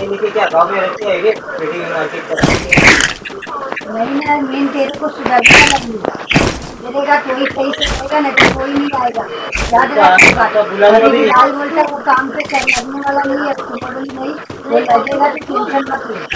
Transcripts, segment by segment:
पढ़े लिखे क्या गाँव में रहते हैं ये पेटी मार्केट करते नहीं ना, मेन तेरे को सुधरना लगी मिलेगा तो ही सही से रहेगा, नहीं तो कोई नहीं आएगा। याद रख बात, बुलाऊंगा भी लाल बोलता है वो काम पे कर लगने वाला नहीं है, सुनोगी नहीं, वो लगेगा तो टेंशन मत ले।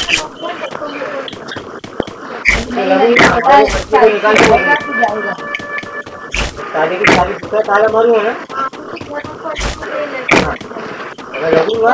नहीं लगेगा, जाएगा तो जाएगा। ताले की सारी दूसरा ताला मारूंगा ना, अगर लगूंगा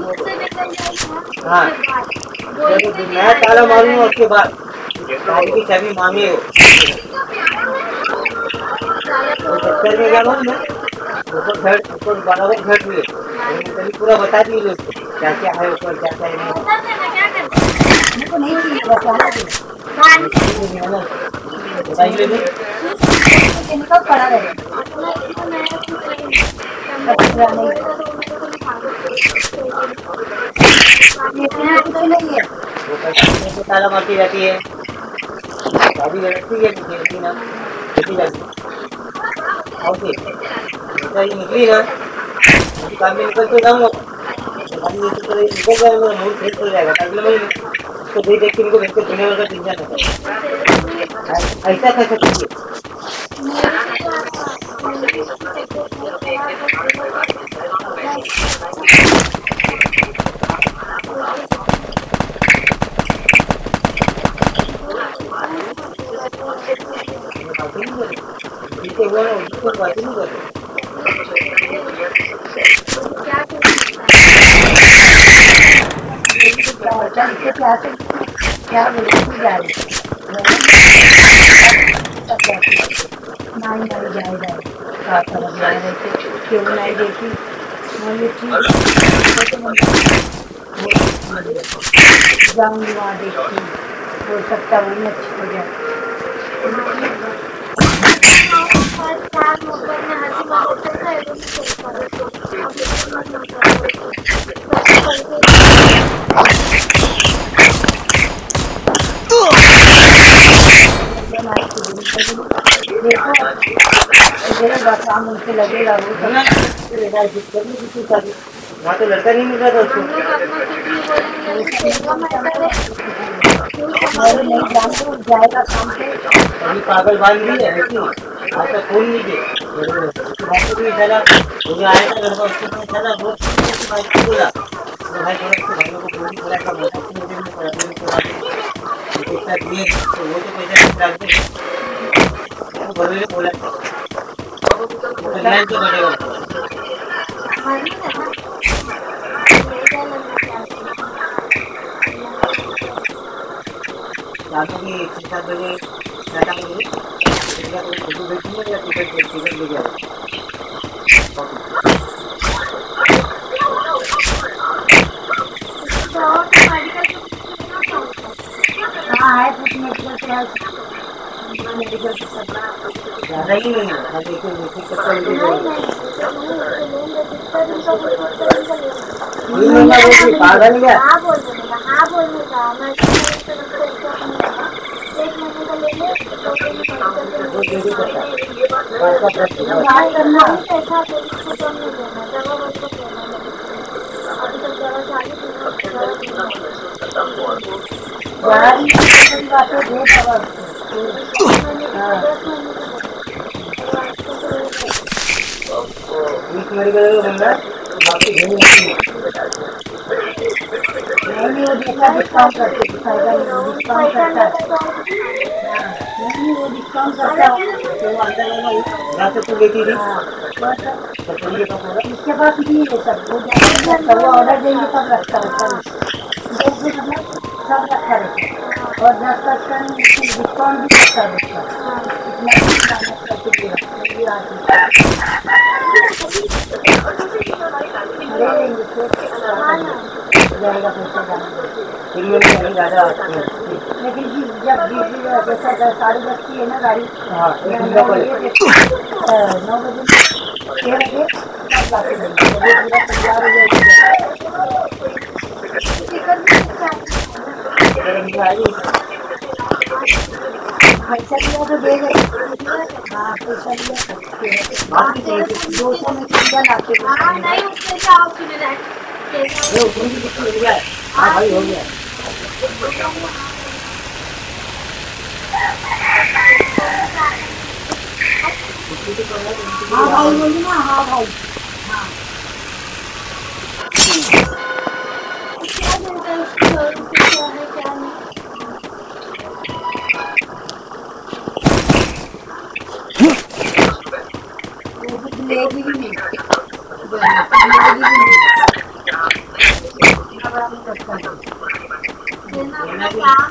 हाँ जब मैं ताला मारूंगा उसके बाद ताले की चाबी मांगे हो चक्कर में क्या मालूम है ऊपर बराबर घर हुए कभी पूरा बता दिए लोग क्या क्या है ऊपर क्या क्या नहीं हमको नहीं चाहिए बताइए निकल पड़ा रहे कुछ नहीं है। वो ताला मारती जाती है शादी लड़ती है मुझे ना देखी जाती ओके ये निकली ना काम में निकल तो जाऊँगा निकल जाएगा मेरा मूड फ्रेश हो जाएगा अगले महीने तो देख के मेरे को देख के दुनिया भर का टेंशन है ऐसा कैसे कीजिए हुआ ना उसको बात नहीं करते क्या बोलती जा रही नहीं जाएगा क्यों नहीं देखी जाऊंगी वहाँ देखती हो सकता वही अच्छी हो जाए। काम उनसे लगेगा वहाँ तो लड़का नहीं मिल रहा था उसको नहीं जानते जाएगा काम पे अभी पागल बांध दी है आज तक फोन नहीं किए चला मुझे आया था लड़का उसको चला बहुत बोला भाई थोड़ा भाइयों को फोन बोला था वो तो पैसा डालते बड़े बोला तो बढ़ेगा रातों की 6-7 बजे टाटा मुझे फोटो भेजूंगा या टिकट ले जाओ हाँ है कुछ ज़्यादा ही नहीं है पागल क्या बंदा बाकी नहीं वो देखा डिस्काउंट करते डिस्काउंट करता नहीं वो डिस्काउंट करता तो तू लेती थी इसके पास नहीं है सब वो ऑर्डर देंगे तब रखता है सब रखा रहता और 10% डिस्काउंट भी रखता रहता जाएगा पैसा लेकिन जब जैसा 10:30 की है ना गाड़ी 9 बजे 6 बजे तब तैयार हो पैसा लिया तो दे गए हाँ पैसा लिया 200 में लाते ये ऊपर की कितनी हो गया है? हाँ भाई हो गया। हाँ भाई बोली ना, हाँ भाई हाँ। क्या मिलता है उसकी और क्या है क्या नहीं। वो कुछ लेगी भी नहीं, लेगी भी नहीं। इतना बड़ा नहीं करता है। देना काम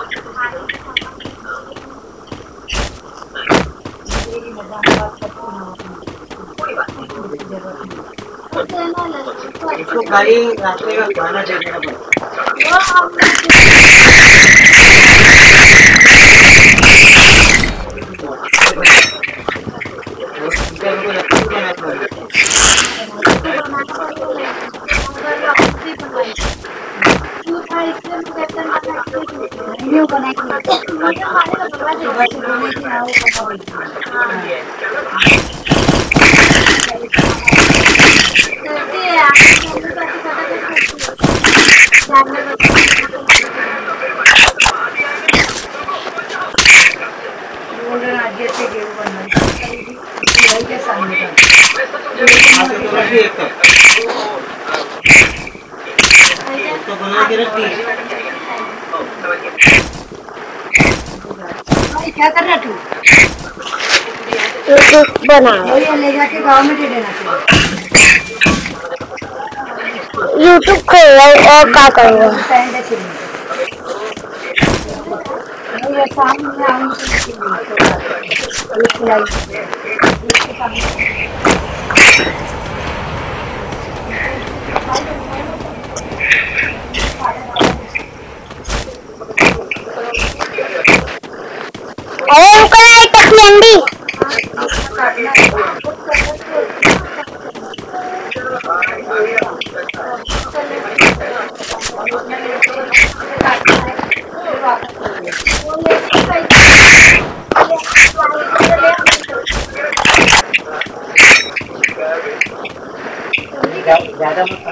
मेरी मजाक बात करती हूँ इसको खाली रास्ते का खाना दे देना पड़ेगा। तो बना के रख दी। क्या कर रहा तू? बना ले जाके गाँव में दे देना चाहिए। यूट्यूब खोल और क्या करूँगा? अरे उनका एक लंबी ज्यादा मत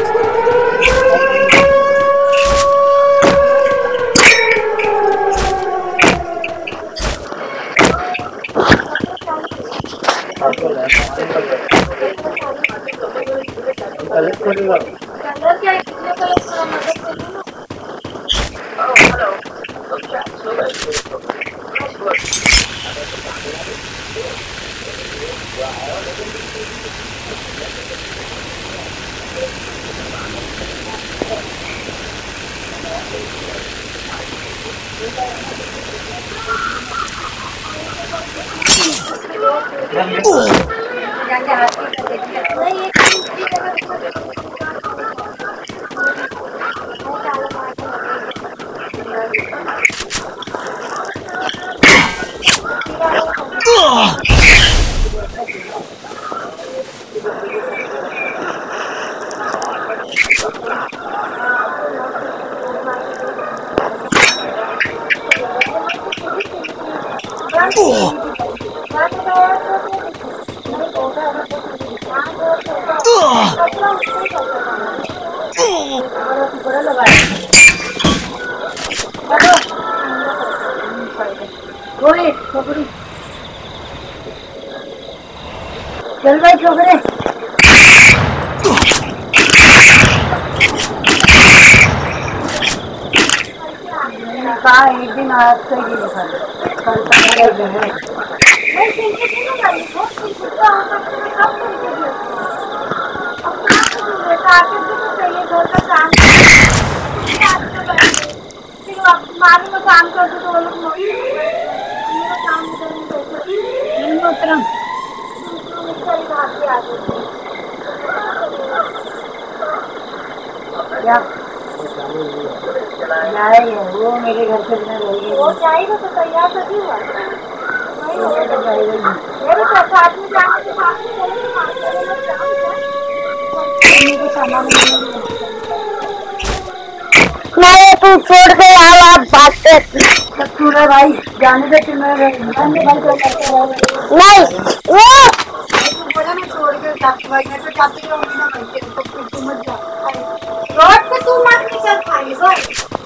चल भाई छोकरे कहा एक दिन आज से ही काम करते तो वो लोग क्या वो मेरे घर से बिना रहेगी वो जाएगा तो तैयार सभी हुआ नहीं तू छोड़ के आओ आप भागते पूरा भाई जाने दे भाई नहीं वो बोला मैं छोड़ के भाई मैं तो चाहती हूँ ना भाई मत जा रोड पे तू मत निकल खाली बस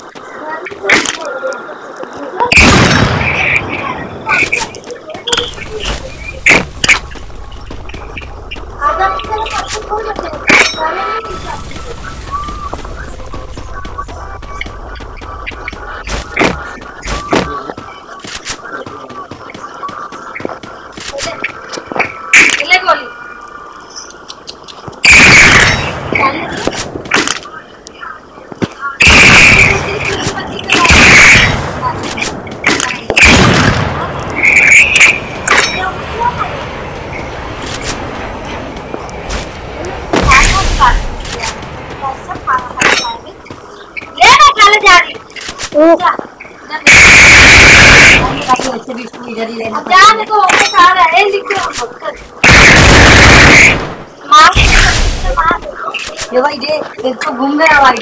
आधा निकल सब कुछ हो जाता है ले गोली ये भाई ये एक तो घूम गया भाई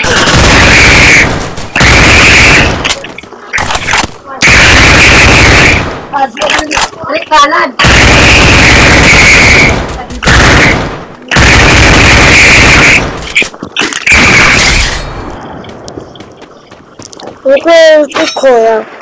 अरे काला खोया